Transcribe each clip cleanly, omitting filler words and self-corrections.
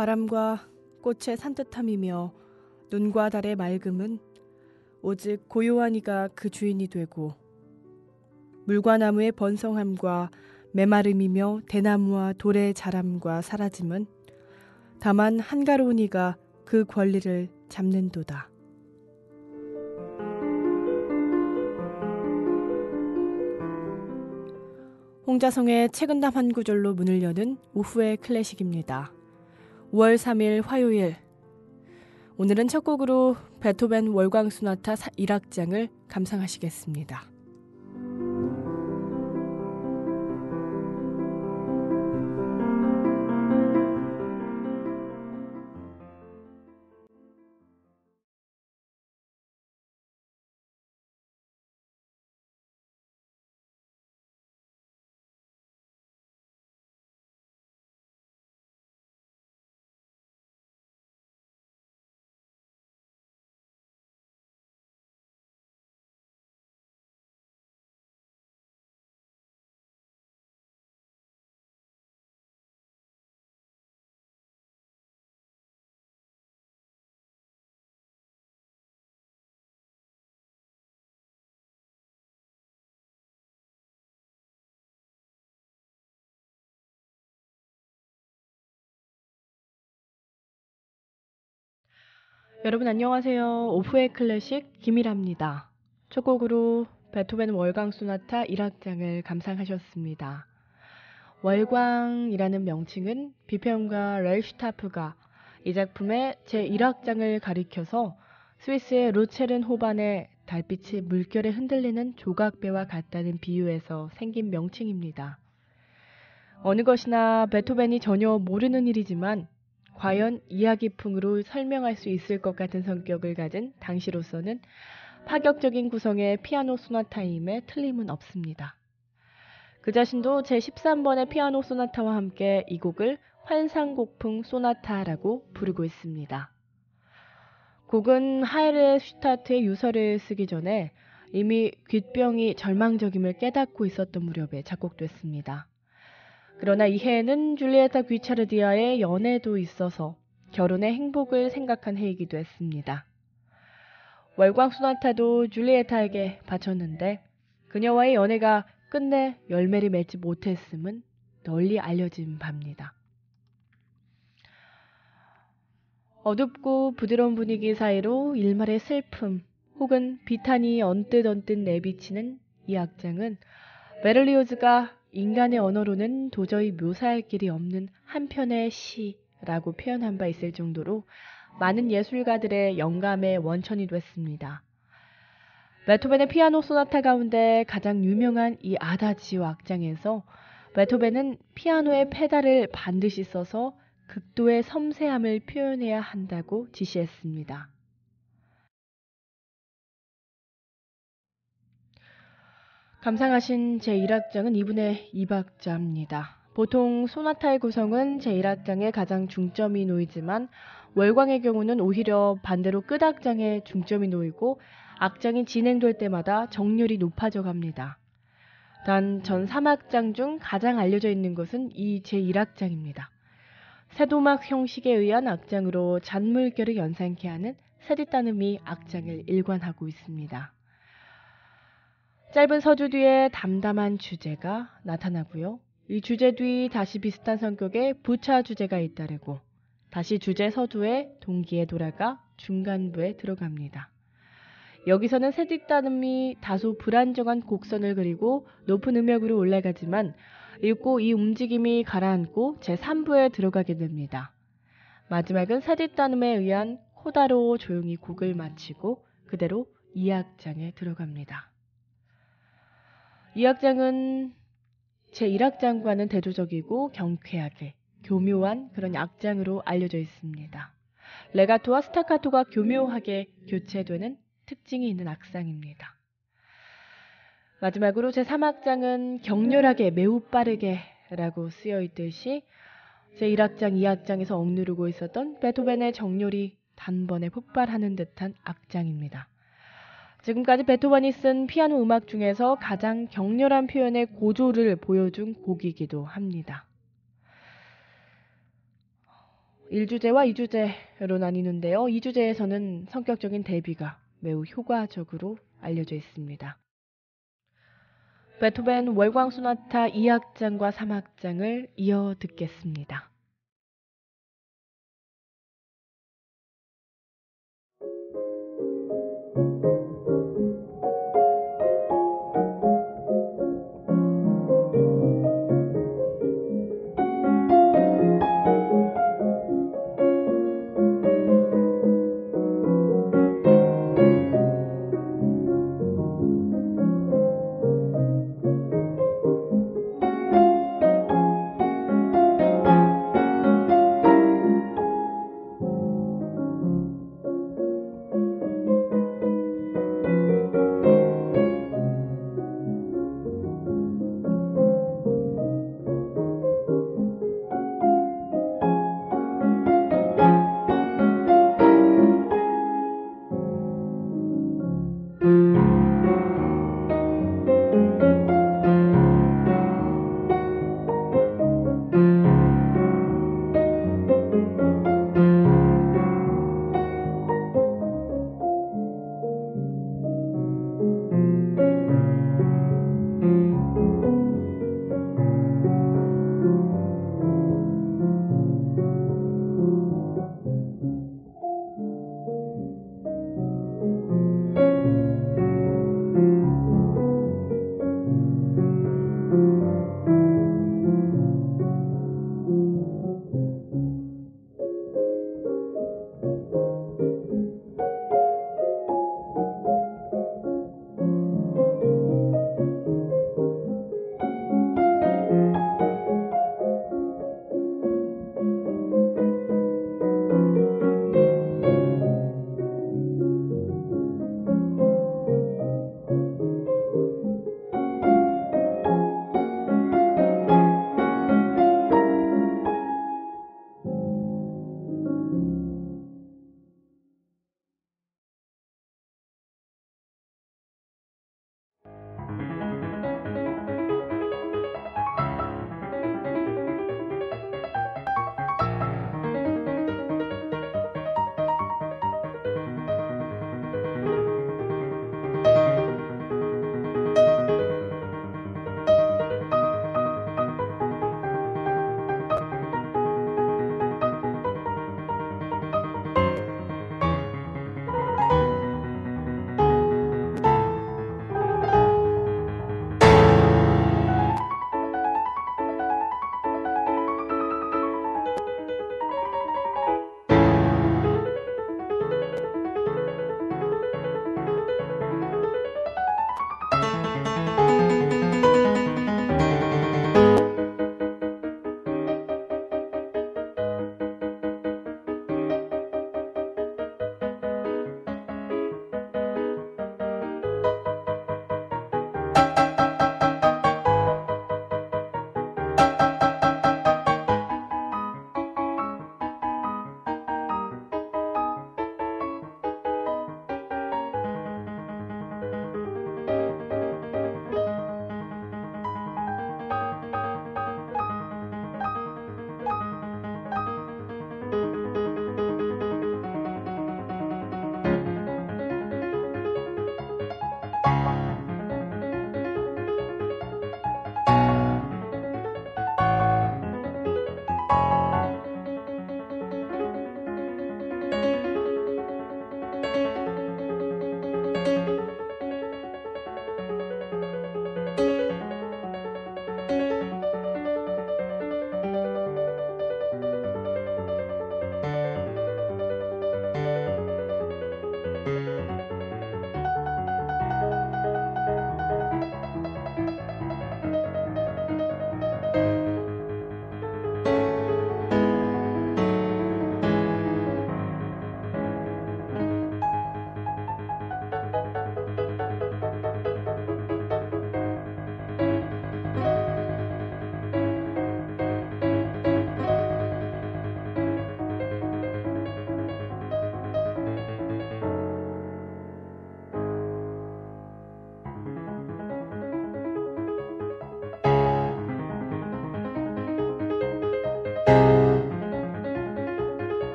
바람과 꽃의 산뜻함이며 눈과 달의 맑음은 오직 고요한 이가 그 주인이 되고, 물과 나무의 번성함과 메마름이며 대나무와 돌의 자람과 사라짐은 다만 한가로운 이가 그 권리를 잡는도다. 홍자성의 책은담 한 구절로 문을 여는 오후의 클래식입니다. 5월 3일 화요일, 오늘은 첫 곡으로 베토벤 월광 소나타 1악장을 감상하시겠습니다. 여러분 안녕하세요. 오후의 클래식 김일합니다. 첫 곡으로 베토벤 월광 소나타 1악장을 감상하셨습니다. 월광이라는 명칭은 비페움과 렐슈타프가 이 작품의 제1악장을 가리켜서 스위스의 루체른호반의 달빛이 물결에 흔들리는 조각배와 같다는 비유에서 생긴 명칭입니다. 어느 것이나 베토벤이 전혀 모르는 일이지만 과연 이야기풍으로 설명할 수 있을 것 같은 성격을 가진 당시로서는 파격적인 구성의 피아노 소나타임에 틀림은 없습니다. 그 자신도 제13번의 피아노 소나타와 함께 이 곡을 환상곡풍 소나타라고 부르고 있습니다. 곡은 하이르 슈타트의 유서를 쓰기 전에 이미 귓병이 절망적임을 깨닫고 있었던 무렵에 작곡됐습니다. 그러나 이 해에는 줄리에타 귀차르디아의 연애도 있어서 결혼의 행복을 생각한 해이기도 했습니다. 월광 소나타도 줄리에타에게 바쳤는데 그녀와의 연애가 끝내 열매를 맺지 못했음은 널리 알려진 바입니다. 어둡고 부드러운 분위기 사이로 일말의 슬픔 혹은 비탄이 언뜻 내비치는 이 악장은 베를리오즈가 인간의 언어로는 도저히 묘사할 길이 없는 한편의 시라고 표현한 바 있을 정도로 많은 예술가들의 영감의 원천이 됐습니다. 베토벤의 피아노 소나타 가운데 가장 유명한 이 아다지오 악장에서 베토벤은 피아노의 페달을 반드시 써서 극도의 섬세함을 표현해야 한다고 지시했습니다. 감상하신 제1악장은 2분의 2박자입니다. 보통 소나타의 구성은 제1악장에 가장 중점이 놓이지만 월광의 경우는 오히려 반대로 끝악장에 중점이 놓이고 악장이 진행될 때마다 정률이 높아져 갑니다. 단 전 3악장 중 가장 알려져 있는 것은 이 제1악장입니다. 세도막 형식에 의한 악장으로 잔물결을 연상케 하는 세디따눔이 악장을 일관하고 있습니다. 짧은 서주 뒤에 담담한 주제가 나타나고요. 이 주제 뒤 다시 비슷한 성격의 부차 주제가 잇따르고 다시 주제 서두에 동기에 돌아가 중간부에 들어갑니다. 여기서는 세디따눔이 다소 불안정한 곡선을 그리고 높은 음역으로 올라가지만 읽고 이 움직임이 가라앉고 제3부에 들어가게 됩니다. 마지막은 세디따눔에 의한 코다로 조용히 곡을 마치고 그대로 2악장에 들어갑니다. 이 악장은 제1악장과는 대조적이고 경쾌하게 교묘한 그런 악장으로 알려져 있습니다. 레가토와 스타카토가 교묘하게 교체되는 특징이 있는 악상입니다. 마지막으로 제3악장은 격렬하게 매우 빠르게 라고 쓰여 있듯이 제1악장, 2악장에서 억누르고 있었던 베토벤의 정열이 단번에 폭발하는 듯한 악장입니다. 지금까지 베토벤이 쓴 피아노 음악 중에서 가장 격렬한 표현의 고조를 보여준 곡이기도 합니다. 1주제와 2주제로 나뉘는데요. 2주제에서는 성격적인 대비가 매우 효과적으로 알려져 있습니다. 베토벤 월광 소나타 2악장과 3악장을 이어 듣겠습니다.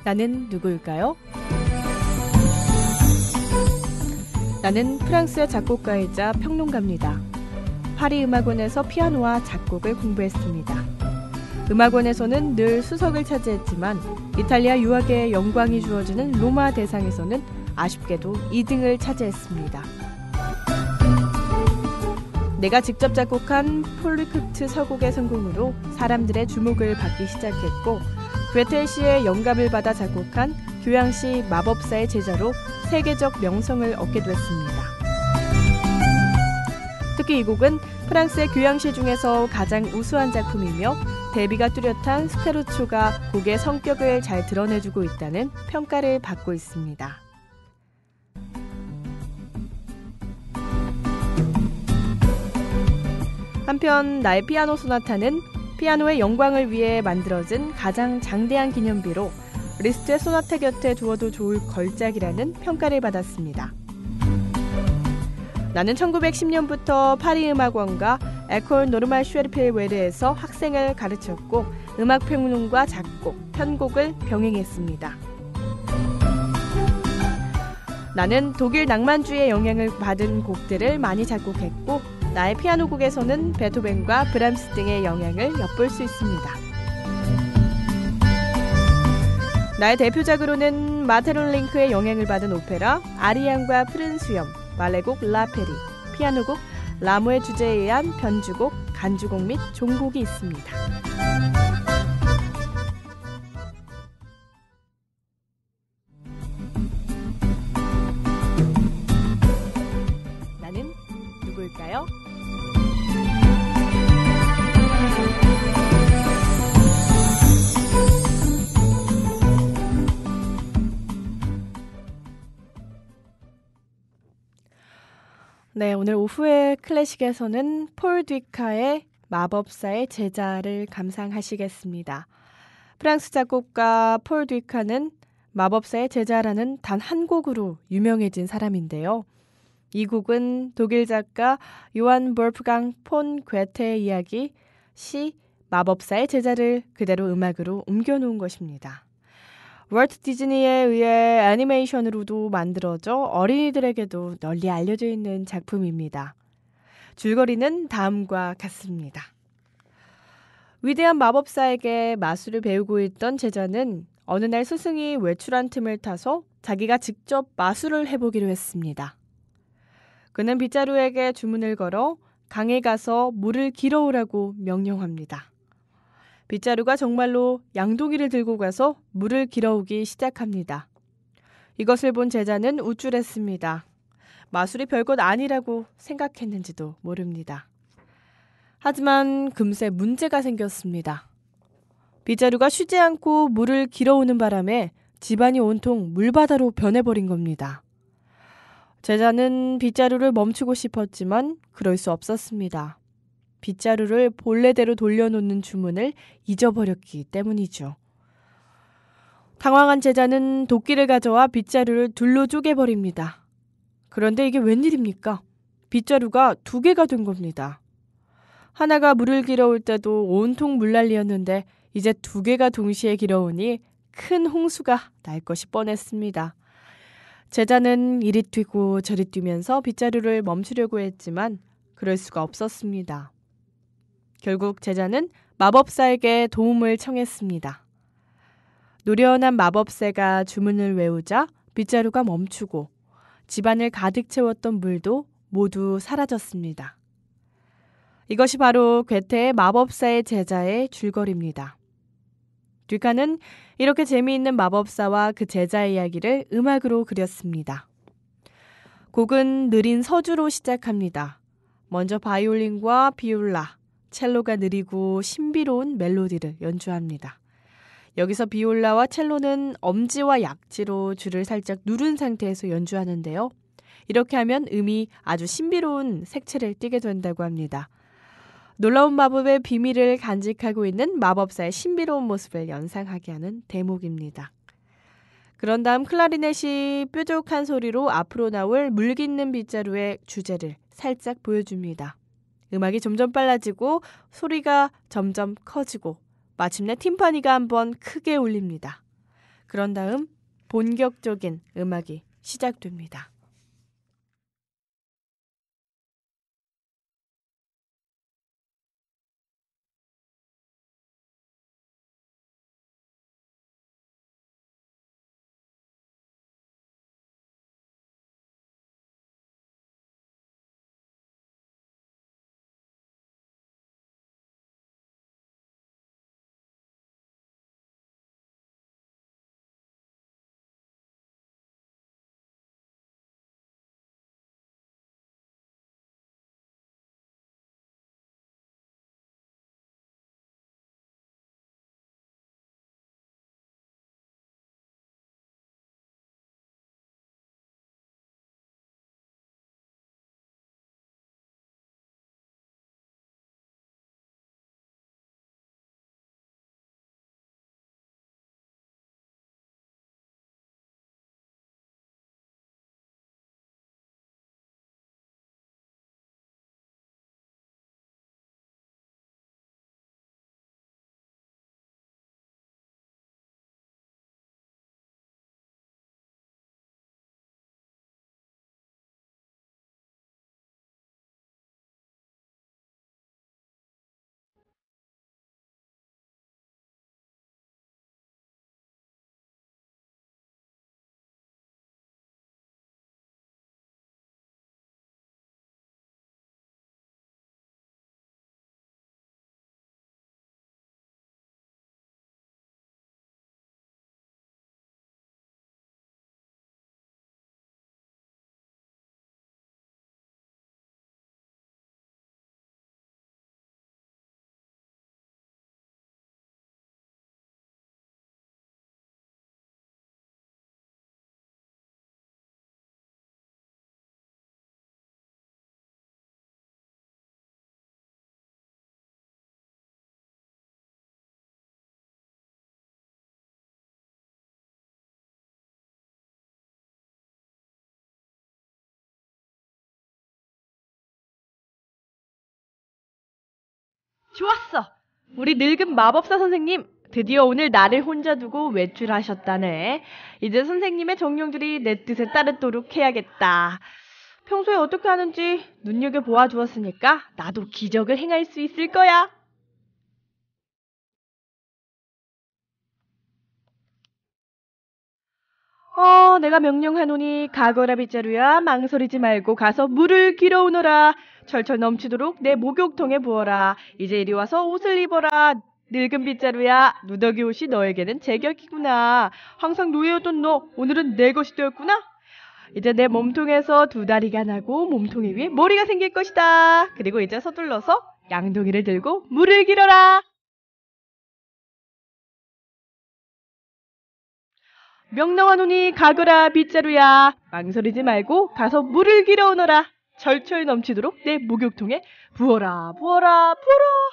나는 누구일까요? 나는 프랑스의 작곡가이자 평론가입니다. 파리 음악원에서 피아노와 작곡을 공부했습니다. 음악원에서는 늘 수석을 차지했지만 이탈리아 유학의 영광이 주어지는 로마 대상에서는 아쉽게도 2등을 차지했습니다. 내가 직접 작곡한 폴리크트 서곡의 성공으로 사람들의 주목을 받기 시작했고 괴테 시의 영감을 받아 작곡한 교양시 마법사의 제자로 세계적 명성을 얻게 됐습니다. 특히 이 곡은 프랑스의 교양시 중에서 가장 우수한 작품이며 대비가 뚜렷한 스케르초가 곡의 성격을 잘 드러내주고 있다는 평가를 받고 있습니다. 한편 나의 피아노 소나타는 피아노의 영광을 위해 만들어진 가장 장대한 기념비로 리스트의 소나타 곁에 두어도 좋을 걸작이라는 평가를 받았습니다. 나는 1910년부터 파리 음악원과 에콜 노르말 슈에르필 웨르에서 학생을 가르쳤고 음악평론과 작곡, 편곡을 병행했습니다. 나는 독일 낭만주의의 영향을 받은 곡들을 많이 작곡했고 나의 피아노 곡에서는 베토벤과 브람스 등의 영향을 엿볼 수 있습니다. 나의 대표작으로는 마테론 링크의 영향을 받은 오페라 아리안과 푸른 수염, 발레곡 라페리, 피아노곡 라모의 주제에 의한 변주곡, 간주곡 및 종곡이 있습니다. 나는 누구일까요? 네, 오늘 오후의 클래식에서는 폴 듀카의 마법사의 제자를 감상하시겠습니다. 프랑스 작곡가 폴 듀카는 마법사의 제자라는 단 한 곡으로 유명해진 사람인데요. 이 곡은 독일 작가 요한 볼프강 폰 괴테의 이야기, 시 마법사의 제자를 그대로 음악으로 옮겨놓은 것입니다. 월트 디즈니에 의해 애니메이션으로도 만들어져 어린이들에게도 널리 알려져 있는 작품입니다. 줄거리는 다음과 같습니다. 위대한 마법사에게 마술을 배우고 있던 제자는 어느 날 스승이 외출한 틈을 타서 자기가 직접 마술을 해보기로 했습니다. 그는 빗자루에게 주문을 걸어 강에 가서 물을 길어오라고 명령합니다. 빗자루가 정말로 양동이를 들고 가서 물을 길어오기 시작합니다. 이것을 본 제자는 우쭐했습니다. 마술이 별것 아니라고 생각했는지도 모릅니다. 하지만 금세 문제가 생겼습니다. 빗자루가 쉬지 않고 물을 길어오는 바람에 집안이 온통 물바다로 변해버린 겁니다. 제자는 빗자루를 멈추고 싶었지만 그럴 수 없었습니다. 빗자루를 본래대로 돌려놓는 주문을 잊어버렸기 때문이죠. 당황한 제자는 도끼를 가져와 빗자루를 둘로 쪼개버립니다. 그런데 이게 웬일입니까? 빗자루가 2개가 된 겁니다. 하나가 물을 길어올 때도 온통 물난리였는데 이제 2개가 동시에 길어오니 큰 홍수가 날 것이 뻔했습니다. 제자는 이리 뛰고 저리 뛰면서 빗자루를 멈추려고 했지만 그럴 수가 없었습니다. 결국 제자는 마법사에게 도움을 청했습니다. 노련한 마법새가 주문을 외우자 빗자루가 멈추고 집안을 가득 채웠던 물도 모두 사라졌습니다. 이것이 바로 괴테의 마법사의 제자의 줄거리입니다. 듀카는 이렇게 재미있는 마법사와 그 제자의 이야기를 음악으로 그렸습니다. 곡은 느린 서주로 시작합니다. 먼저 바이올린과 비올라, 첼로가 느리고 신비로운 멜로디를 연주합니다. 여기서 비올라와 첼로는 엄지와 약지로 줄을 살짝 누른 상태에서 연주하는데요. 이렇게 하면 음이 아주 신비로운 색채를 띠게 된다고 합니다. 놀라운 마법의 비밀을 간직하고 있는 마법사의 신비로운 모습을 연상하게 하는 대목입니다. 그런 다음 클라리넷이 뾰족한 소리로 앞으로 나올 물깃는 빗자루의 주제를 살짝 보여줍니다. 음악이 점점 빨라지고 소리가 점점 커지고 마침내 팀파니가 한번 크게 울립니다. 그런 다음 본격적인 음악이 시작됩니다. 좋았어. 우리 늙은 마법사 선생님, 드디어 오늘 나를 혼자 두고 외출하셨다네. 이제 선생님의 정령들이 내 뜻에 따르도록 해야겠다. 평소에 어떻게 하는지 눈여겨보아 주었으니까 나도 기적을 행할 수 있을 거야. 내가 명령하노니 가거라 빗자루야 망설이지 말고 가서 물을 길어오너라. 철철 넘치도록 내 목욕통에 부어라. 이제 이리 와서 옷을 입어라. 늙은 빗자루야 누더기 옷이 너에게는 제격이구나. 항상 노예였던 너 오늘은 내 것이 되었구나. 이제 내 몸통에서 두 다리가 나고 몸통에 위에 머리가 생길 것이다. 그리고 이제 서둘러서 양동이를 들고 물을 길어라. 명랑하노니 가거라 빗자루야 망설이지 말고 가서 물을 길어오너라. 절철 넘치도록 내 목욕통에 부어라 부어라 부어라.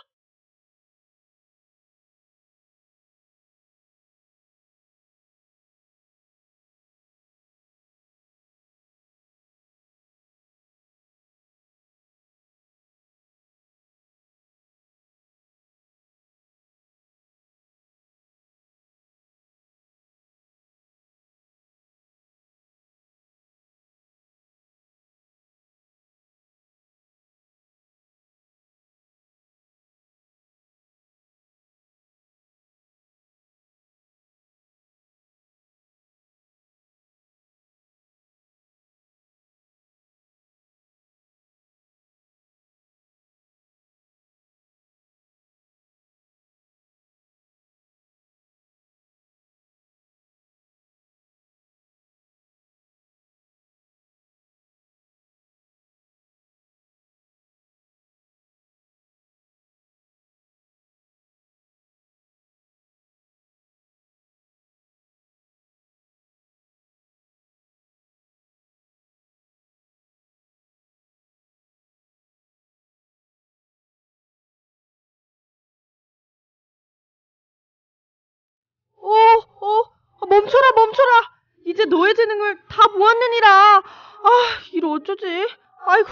멈춰라 멈춰라. 이제 너의 재능을 다 모았느니라. 이를 어쩌지. 아이고,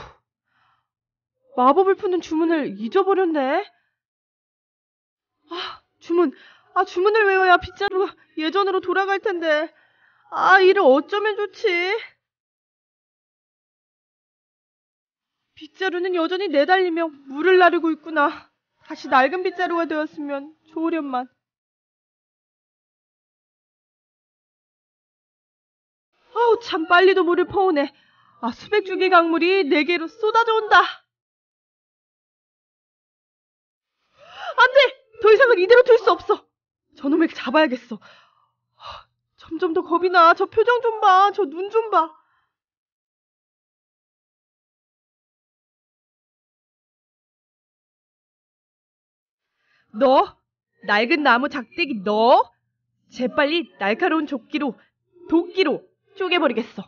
마법을 푸는 주문을 잊어버렸네. 주문. 아, 주문을 외워야 빗자루가 예전으로 돌아갈 텐데. 아, 이를 어쩌면 좋지? 빗자루는 여전히 내달리며 물을 나르고 있구나. 다시 낡은 빗자루가 되었으면 좋으련만. 아우, 참 빨리도 물을 퍼오네. 아, 수백 줄기 강물이 내게로 쏟아져 온다. 안 돼! 더 이상은 이대로 둘 수 없어. 저놈을 잡아야겠어. 점점 더 겁이 나. 저 표정 좀 봐. 저 눈 좀 봐. 너, 낡은 나무 작대기 너, 재빨리 날카로운 조끼로, 도끼로 쪼개버리겠어.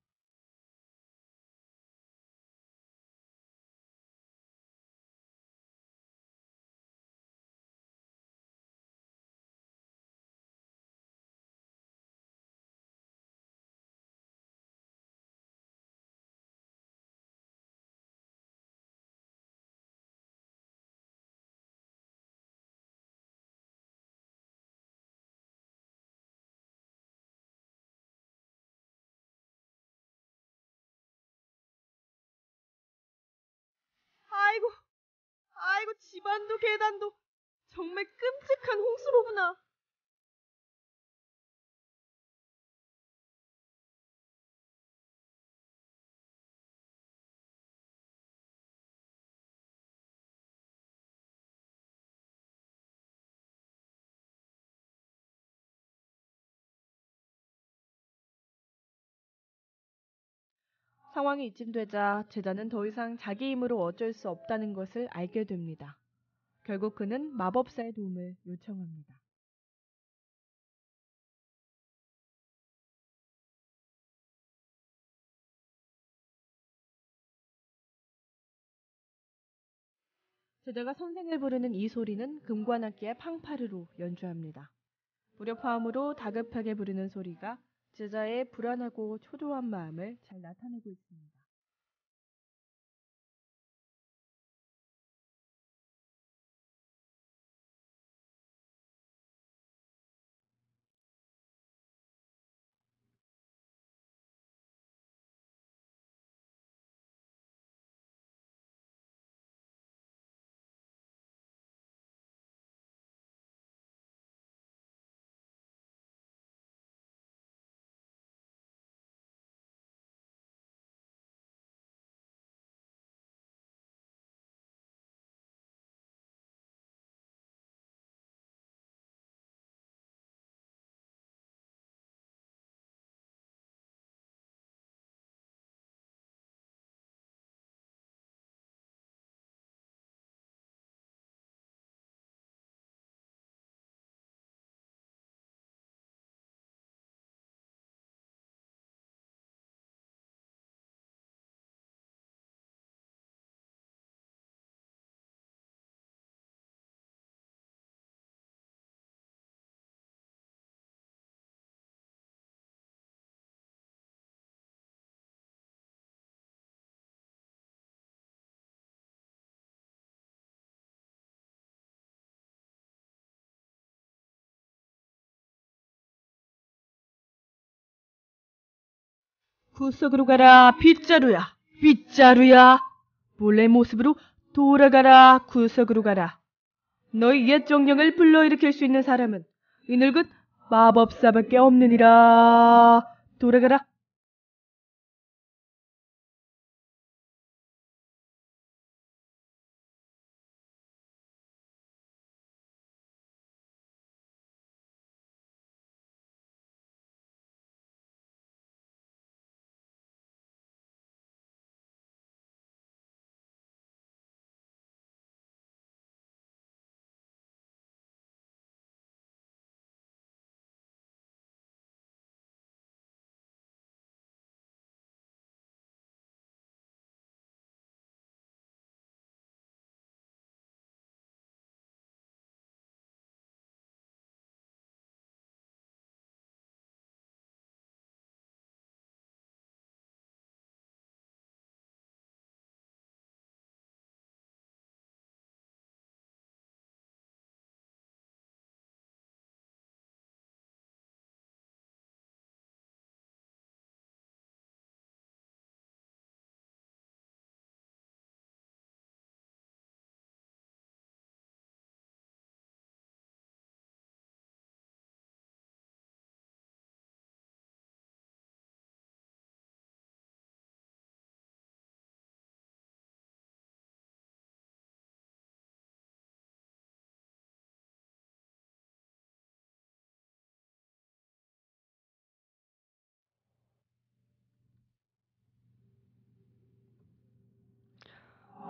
아이고, 아이고, 집안도 계단도 정말 끔찍한 홍수로구나. 상황이 이쯤 되자 제자는 더 이상 자기 힘으로 어쩔 수 없다는 것을 알게 됩니다. 결국 그는 마법사의 도움을 요청합니다. 제자가 선생을 부르는 이 소리는 금관악기의 팡파르로 연주합니다. 무력화음으로 다급하게 부르는 소리가 제자의 불안하고 초조한 마음을 잘 나타내고 있습니다. 구석으로 가라, 빗자루야, 빗자루야. 본래 모습으로 돌아가라, 구석으로 가라. 너희 옛 정령을 불러일으킬 수 있는 사람은 이 늙은 마법사밖에 없느니라. 돌아가라.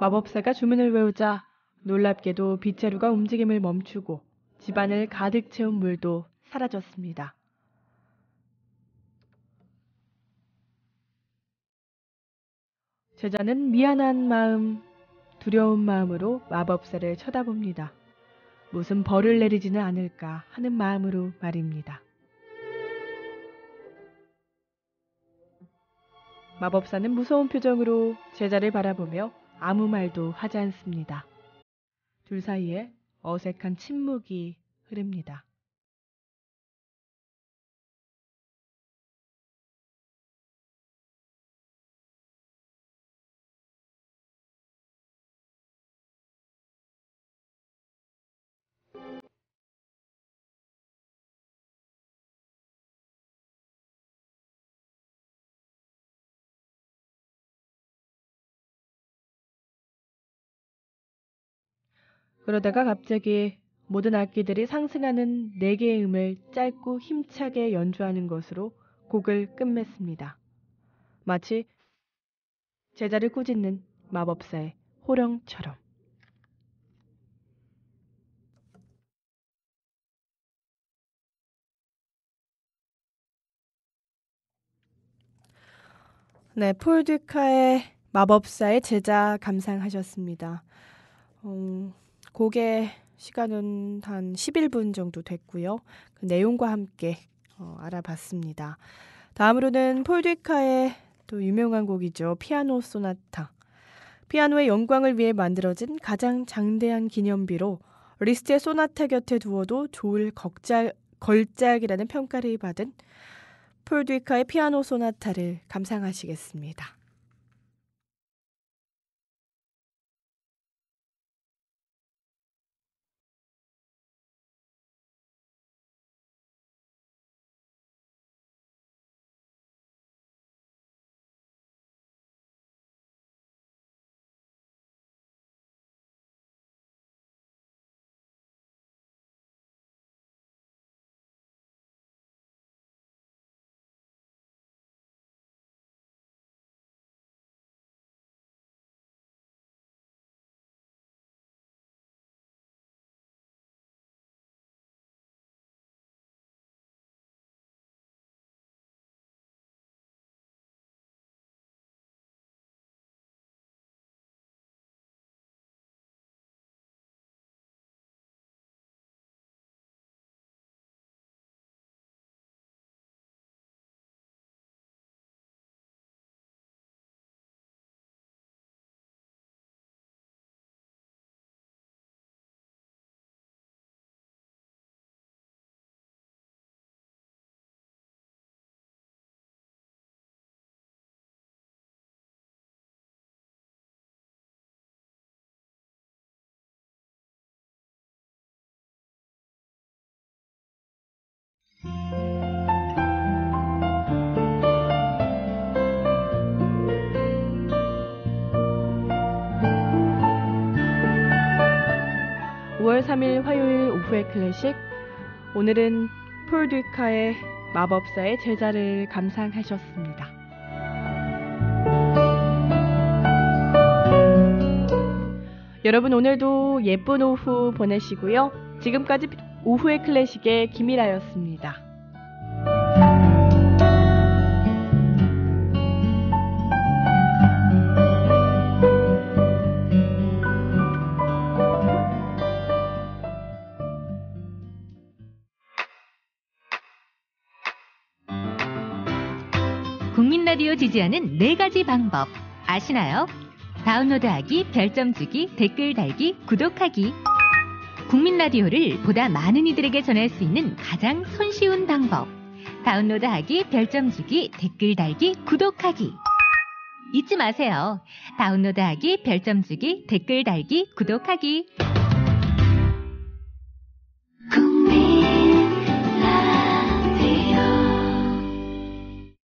마법사가 주문을 외우자 놀랍게도 빗자루가 움직임을 멈추고 집안을 가득 채운 물도 사라졌습니다. 제자는 미안한 마음, 두려운 마음으로 마법사를 쳐다봅니다. 무슨 벌을 내리지는 않을까 하는 마음으로 말입니다. 마법사는 무서운 표정으로 제자를 바라보며 아무 말도 하지 않습니다. 둘 사이에 어색한 침묵이 흐릅니다. 그러다가 갑자기 모든 악기들이 상승하는 4개의 음을 짧고 힘차게 연주하는 것으로 곡을 끝맺습니다. 마치 제자를 꾸짖는 마법사의 호령처럼. 네, 폴 듀카의 마법사의 제자 감상하셨습니다. 곡의 시간은 한 11분 정도 됐고요. 그 내용과 함께 알아봤습니다. 다음으로는 폴 듀카의 또 유명한 곡이죠. 피아노 소나타. 피아노의 영광을 위해 만들어진 가장 장대한 기념비로 리스트의 소나타 곁에 두어도 좋을 걸작이라는 평가를 받은 폴 듀카의 피아노 소나타를 감상하시겠습니다. (5월 3일) 화요일 오후의 클래식. 오늘은 폴 듀카의 마법사의 제자를 감상하셨습니다. 여러분 오늘도 예쁜 오후 보내시고요. 지금까지 오후의 클래식의 김일아였습니다. 국민 라디오 지지하는 4가지 방법 아시나요? 다운로드하기, 별점 주기, 댓글 달기, 구독하기. 국민 라디오를 보다 많은 이들에게 전할 수 있는 가장 손쉬운 방법. 다운로드하기, 별점 주기, 댓글 달기, 구독하기. 잊지 마세요. 다운로드하기, 별점 주기, 댓글 달기, 구독하기.